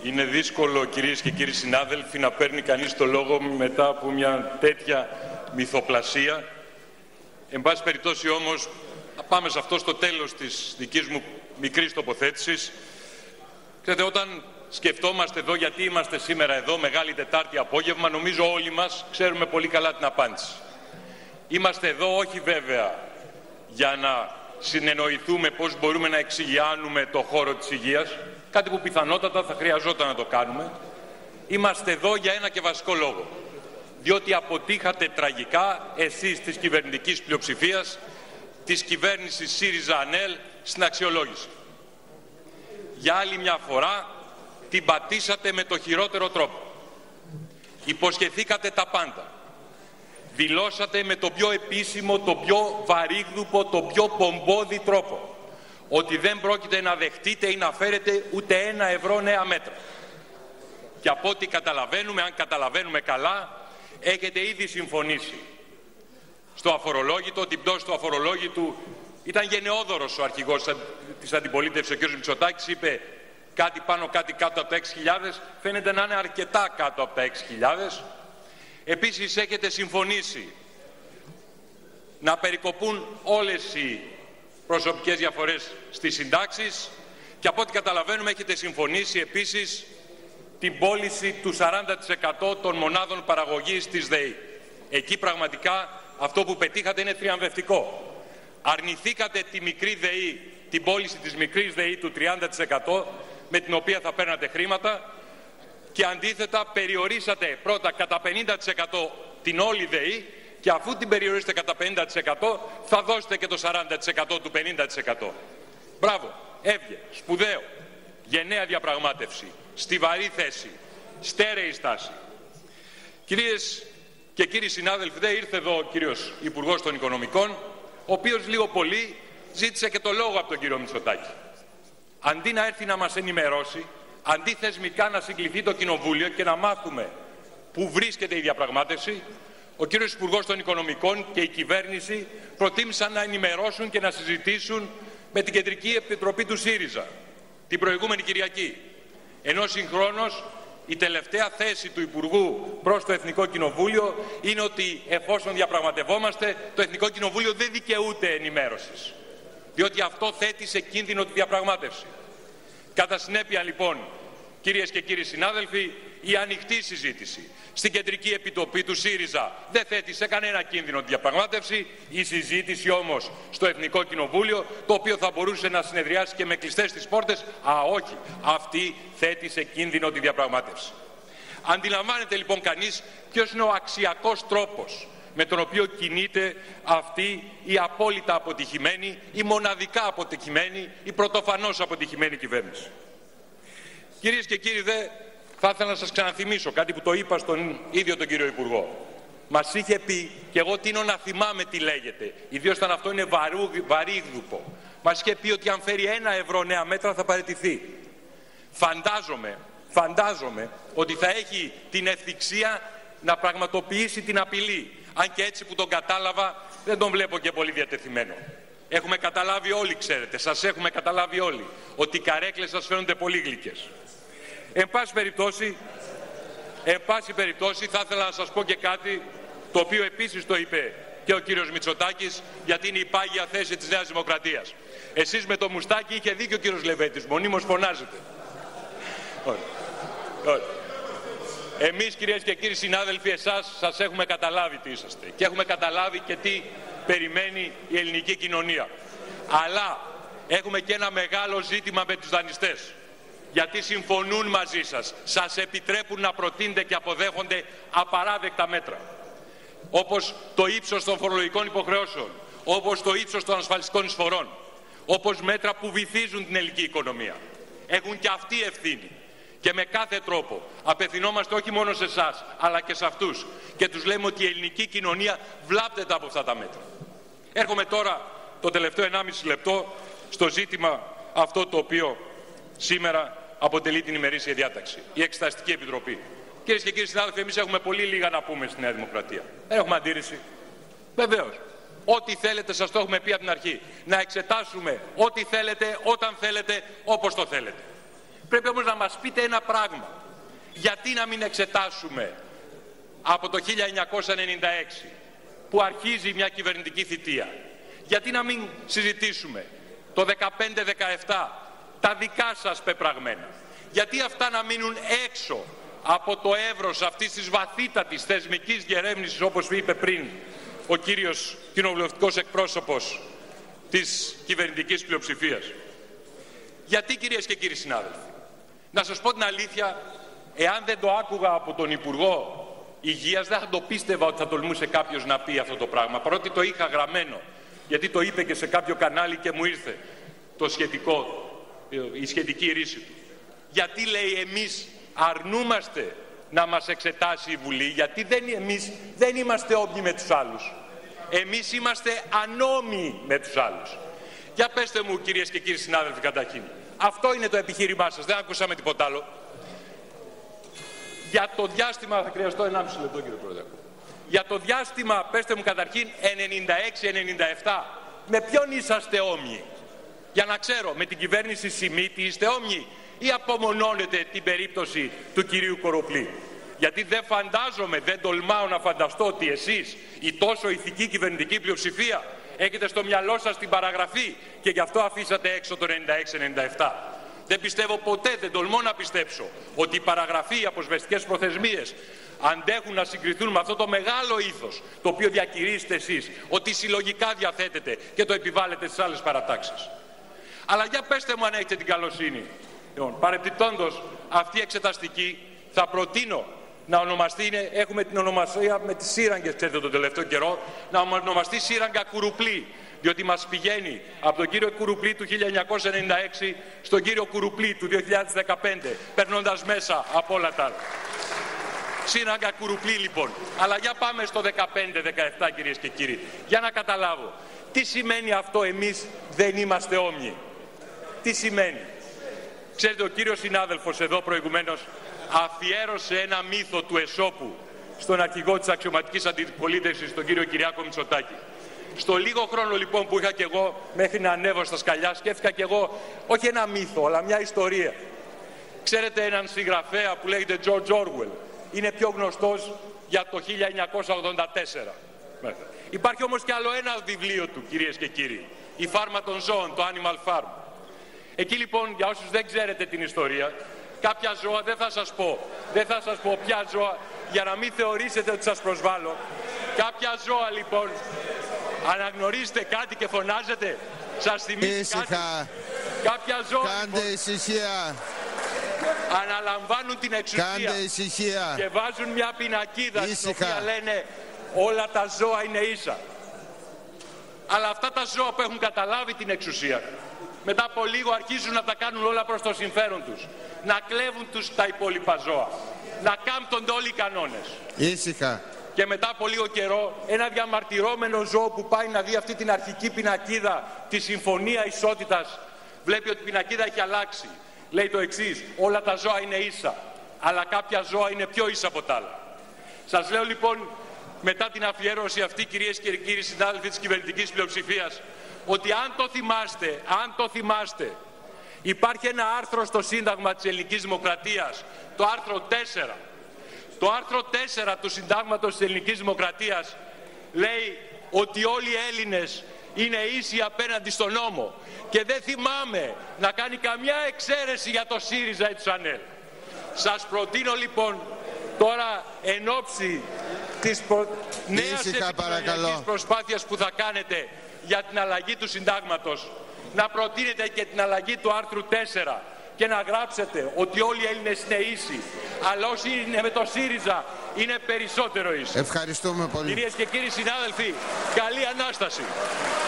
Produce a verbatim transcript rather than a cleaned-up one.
Είναι δύσκολο, κυρίες και κύριοι συνάδελφοι, να παίρνει κανείς το λόγο μετά από μια τέτοια μυθοπλασία. Εν πάση περιπτώσει όμως, πάμε σε αυτό στο τέλος της δικής μου μικρής τοποθέτησης. Ξέρετε, όταν σκεφτόμαστε εδώ γιατί είμαστε σήμερα εδώ, Μεγάλη Τετάρτη απόγευμα, νομίζω όλοι μας ξέρουμε πολύ καλά την απάντηση. Είμαστε εδώ όχι βέβαια για να συνεννοηθούμε πώς μπορούμε να εξηγιάνουμε το χώρο της υγείας, κάτι που πιθανότατα θα χρειαζόταν να το κάνουμε. Είμαστε εδώ για ένα και βασικό λόγο. Διότι αποτύχατε τραγικά εσείς της κυβερνητικής πλειοψηφίας, της κυβέρνησης ΣΥΡΙΖΑ-ΑΝΕΛ στην αξιολόγηση. Για άλλη μια φορά την πατήσατε με το χειρότερο τρόπο. Υποσχεθήκατε τα πάντα. Δηλώσατε με το πιο επίσημο, το πιο βαρύγδουπο, το πιο πομπόδι τρόπο ότι δεν πρόκειται να δεχτείτε ή να φέρετε ούτε ένα ευρώ νέα μέτρα. Και από ό,τι καταλαβαίνουμε, αν καταλαβαίνουμε καλά, έχετε ήδη συμφωνήσει στο αφορολόγητο, την πτώση του αφορολόγητου. Ήταν γενναιόδωρος ο αρχηγός της αντιπολίτευσης, ο κ. Μητσοτάκης, είπε κάτι πάνω, κάτι κάτω από τα έξι χιλιάδες, φαίνεται να είναι αρκετά κάτω από τα έξι χιλιάδες. Επίσης έχετε συμφωνήσει να περικοπούν όλες οι προσωπικές διαφορές στις συντάξεις και από ό,τι καταλαβαίνουμε έχετε συμφωνήσει επίσης την πώληση του σαράντα τοις εκατό των μονάδων παραγωγής της ΔΕΗ. Εκεί πραγματικά αυτό που πετύχατε είναι θριαμβευτικό. Αρνηθήκατε τη μικρή ΔΕΗ, την πώληση της μικρής ΔΕΗ του τριάντα τοις εκατό με την οποία θα παίρνατε χρήματα και αντίθετα περιορίσατε πρώτα κατά πενήντα τοις εκατό την όλη ΔΕΗ και αφού την περιορίσετε κατά πενήντα τοις εκατό θα δώσετε και το σαράντα τοις εκατό του πενήντα τοις εκατό. Μπράβο, έβγε, σπουδαίο, γενναία διαπραγμάτευση, στιβαρή θέση, στέρεη στάση. Κυρίες και κύριοι συνάδελφοι, δεν ήρθε εδώ ο κύριος Υπουργός των Οικονομικών, ο οποίος λίγο πολύ ζήτησε και το λόγο από τον κύριο Μητσοτάκη. Αντί να έρθει να μας ενημερώσει, αντί θεσμικά να συγκληθεί το Κοινοβούλιο και να μάθουμε πού βρίσκεται η διαπραγμάτευση, ο κύριος Υπουργός των Οικονομικών και η κυβέρνηση προτίμησαν να ενημερώσουν και να συζητήσουν με την Κεντρική Επιτροπή του ΣΥΡΙΖΑ την προηγούμενη Κυριακή. Ενώ συγχρόνως η τελευταία θέση του Υπουργού προς το Εθνικό Κοινοβούλιο είναι ότι εφόσον διαπραγματευόμαστε, το Εθνικό Κοινοβούλιο δεν δικαιούται ενημέρωσης. Διότι αυτό θέτει σε κίνδυνο τη διαπραγμάτευση. Κατά συνέπεια λοιπόν, κυρίες και κύριοι συνάδελφοι, η ανοιχτή συζήτηση στην Κεντρική Επιτροπή του ΣΥΡΙΖΑ δεν θέτει σε κανένα κίνδυνο τη διαπραγμάτευση. Η συζήτηση όμως στο Εθνικό Κοινοβούλιο, το οποίο θα μπορούσε να συνεδριάσει και με κλειστές τις πόρτες, α όχι, αυτή θέτει σε κίνδυνο τη διαπραγμάτευση. Αντιλαμβάνεται λοιπόν κανείς ποιος είναι ο αξιακός τρόπος με τον οποίο κινείται αυτή η απόλυτα αποτυχημένη, η μοναδικά αποτυχημένη, η πρωτοφανώς αποτυχημένη κυβέρνηση. Κυρίες και κύριοι, δε, θα ήθελα να σας ξαναθυμίσω κάτι που το είπα στον ίδιο τον κύριο Υπουργό. Μας είχε πει, και εγώ τείνω να θυμάμαι τι λέγεται, ιδίως όταν αυτό είναι βαρού, βαρύγδουπο, μας είχε πει ότι αν φέρει ένα ευρώ νέα μέτρα θα παραιτηθεί. Φαντάζομαι, φαντάζομαι ότι θα έχει την ευθυξία να πραγματοποιήσει την απειλή. Αν και έτσι που τον κατάλαβα δεν τον βλέπω και πολύ διατεθειμένο. Έχουμε καταλάβει όλοι, ξέρετε, σας έχουμε καταλάβει όλοι, ότι οι καρέκλες σας φαίνονται πολύ γλυκές. Εν πάση περιπτώσει, εν πάση περιπτώσει θα ήθελα να σας πω και κάτι το οποίο επίσης το είπε και ο κύριος Μητσοτάκης, γιατί είναι η πάγια θέση της Νέας Δημοκρατίας. Εσείς με το μουστάκι είχε δίκιο ο κύριος Λεβέντης, μονίμως φωνάζετε. Ωραία. Ωραία. Εμείς, κυρίες και κύριοι συνάδελφοι, εσάς σας έχουμε καταλάβει τι είσαστε και έχουμε καταλάβει και τι περιμένει η ελληνική κοινωνία. Αλλά έχουμε και ένα μεγάλο ζήτημα με τους δανειστές. Γιατί συμφωνούν μαζί σας, σας επιτρέπουν να προτείνετε και αποδέχονται απαράδεκτα μέτρα. Όπως το ύψος των φορολογικών υποχρεώσεων, όπως το ύψος των ασφαλιστικών εισφορών, όπως μέτρα που βυθίζουν την ελληνική οικονομία. Έχουν και αυτοί ευθύνη. Και με κάθε τρόπο απευθυνόμαστε όχι μόνο σε εσάς, αλλά και σε αυτούς. Και τους λέμε ότι η ελληνική κοινωνία βλάπτεται από αυτά τα μέτρα. Έρχομαι τώρα το τελευταίο ενάμιση λεπτό στο ζήτημα αυτό το οποίο σήμερα αποτελεί την ημερήσια διάταξη. Η Εξεταστική Επιτροπή. Κυρίες και κύριοι συνάδελφοι, εμείς έχουμε πολύ λίγα να πούμε στη Νέα Δημοκρατία. Δεν έχουμε αντίρρηση. Βεβαίως. Ό,τι θέλετε σας το έχουμε πει από την αρχή. Να εξετάσουμε ό,τι θέλετε, όταν θέλετε, όπως το θέλετε. Πρέπει όμως να μας πείτε ένα πράγμα. Γιατί να μην εξετάσουμε από το χίλια εννιακόσια ενενήντα έξι που αρχίζει μια κυβερνητική θητεία? Γιατί να μην συζητήσουμε το δεκαπέντε δεκαεπτά τα δικά σας πεπραγμένα? Γιατί αυτά να μείνουν έξω από το εύρος αυτής της βαθύτατης θεσμικής διερεύνησης, όπως είπε πριν ο κύριος κοινοβουλευτικός εκπρόσωπος της κυβερνητικής πλειοψηφίας? Γιατί, κυρίες και κύριοι συνάδελφοι? Να σας πω την αλήθεια, εάν δεν το άκουγα από τον Υπουργό Υγείας, δεν θα το πίστευα ότι θα τολμούσε κάποιος να πει αυτό το πράγμα, παρότι το είχα γραμμένο, γιατί το είπε και σε κάποιο κανάλι και μου ήρθε το σχετικό, η σχετική ρίση του. Γιατί, λέει, εμείς αρνούμαστε να μας εξετάσει η Βουλή? Γιατί δεν, εμείς δεν είμαστε όμοιοι με τους άλλους. Εμείς είμαστε ανόμοιοι με τους άλλους. Για πέστε μου, κυρίες και κύριοι συνάδελφοι, καταρχήν, αυτό είναι το επιχείρημά σας, δεν ακούσαμε τίποτα άλλο. Για το διάστημα, θα χρειαστώ ενάμιση λεπτό, κύριε Πρόεδρε. Για το διάστημα, πέστε μου καταρχήν, ενενήντα έξι ενενήντα επτά, με ποιον είσαστε όμοιοι? Για να ξέρω, με την κυβέρνηση Σιμίτη είστε όμοιοι ή απομονώνετε την περίπτωση του κυρίου Κοροπλή? Γιατί δεν φαντάζομαι, δεν τολμάω να φανταστώ ότι εσείς, η τόσο ηθική κυβερνητική πλειοψηφία, έχετε στο μυαλό σας την παραγραφή και γι' αυτό αφήσατε έξω το ενενήντα έξι ενενήντα επτά. Δεν πιστεύω ποτέ, δεν τολμώ να πιστέψω ότι η παραγραφή, οι αποσβεστικές προθεσμίες αντέχουν να συγκριθούν με αυτό το μεγάλο ήθος το οποίο διακηρύσετε εσείς, ότι συλλογικά διαθέτετε και το επιβάλλετε στις άλλες παρατάξεις. Αλλά για πέστε μου αν έχετε την καλοσύνη. Λοιπόν, παρεπιπτόντως, αυτή η εξεταστική θα προτείνω να ονομαστεί, είναι, έχουμε την ονομασία με τις σύραγγες, ξέρετε, τον τελευταίο καιρό, να ονομαστεί σύραγγα Κουρουπλή, διότι μας πηγαίνει από τον κύριο Κουρουπλή του χίλια εννιακόσια ενενήντα έξι στον κύριο Κουρουπλή του δύο χιλιάδες δεκαπέντε, περνώντας μέσα από όλα τα άλλα. Σύραγγα Κουρουπλή, λοιπόν. Αλλά για πάμε στο δεκαπέντε δεκαεπτά, κυρίες και κύριοι, για να καταλάβω. Τι σημαίνει αυτό, εμείς δεν είμαστε όμοιοι? Τι σημαίνει? Ξέρετε, ο κύριος συνάδελφος εδώ προηγουμένως αφιέρωσε ένα μύθο του Εσώπου στον αρχηγό της αξιωματικής αντιπολίτευσης, τον κύριο Κυριάκο Μητσοτάκη. Στο λίγο χρόνο λοιπόν που είχα και εγώ μέχρι να ανέβω στα σκαλιά, σκέφτηκα και εγώ όχι ένα μύθο, αλλά μια ιστορία. Ξέρετε έναν συγγραφέα που λέγεται George Orwell? Είναι πιο γνωστός για το χίλια εννιακόσια ογδόντα τέσσερα. Υπάρχει όμως και άλλο ένα βιβλίο του, κυρίες και κύριοι, «Η φάρμα των ζώων», το Animal Farm. Εκεί λοιπόν, για όσους δεν ξέρετε την ιστορία, κάποια ζώα, δεν θα σας πω, δεν θα σας πω ποια ζώα, για να μην θεωρήσετε ότι σας προσβάλλω. Κάποια ζώα λοιπόν, αναγνωρίζετε κάτι και φωνάζετε, σας θυμίζει Ήσυχα. κάτι? Κάποια ζώα Κάντε λοιπόν, ησυχία. αναλαμβάνουν την εξουσία. Κάντε ησυχία. Και βάζουν μια πινακίδα Ήσυχα. στην οποία λένε όλα τα ζώα είναι ίσα. Αλλά αυτά τα ζώα που έχουν καταλάβει την εξουσία, μετά από λίγο αρχίζουν να τα κάνουν όλα προς το συμφέρον τους. Να κλέβουν τους τα υπόλοιπα ζώα. Να κάμπτονται όλοι οι κανόνες. Ήσυχα. Και μετά από λίγο καιρό ένα διαμαρτυρόμενο ζώο που πάει να δει αυτή την αρχική πινακίδα, τη Συμφωνία Ισότητας, βλέπει ότι η πινακίδα έχει αλλάξει. Λέει το εξής: όλα τα ζώα είναι ίσα, αλλά κάποια ζώα είναι πιο ίσα από τα άλλα. Σας λέω λοιπόν, μετά την αφιέρωση αυτή, κυρίες και κύριοι συνάδελφοι της κυβερνητικής πλειοψηφίας, ότι αν το θυμάστε, αν το θυμάστε, υπάρχει ένα άρθρο στο Σύνταγμα της Ελληνικής Δημοκρατίας, το άρθρο τέσσερα. Το άρθρο τέσσερα του Συντάγματος της Ελληνικής Δημοκρατίας λέει ότι όλοι οι Έλληνες είναι ίσοι απέναντι στον νόμο. Και δεν θυμάμαι να κάνει καμιά εξαίρεση για το ΣΥΡΙΖΑ ή τους ΑΝΕΛ. Σας προτείνω λοιπόν τώρα, εν ώψη της προ... νέας επικοινωνιακής προσπάθειας που θα κάνετε για την αλλαγή του συντάγματος, να προτείνετε και την αλλαγή του άρθρου τέσσερα και να γράψετε ότι όλοι οι Έλληνες είναι ίσοι, αλλά όσοι είναι με το ΣΥΡΙΖΑ είναι περισσότερο ίσοι. Ευχαριστούμε πολύ. Κυρίες και κύριοι συνάδελφοι, καλή Ανάσταση.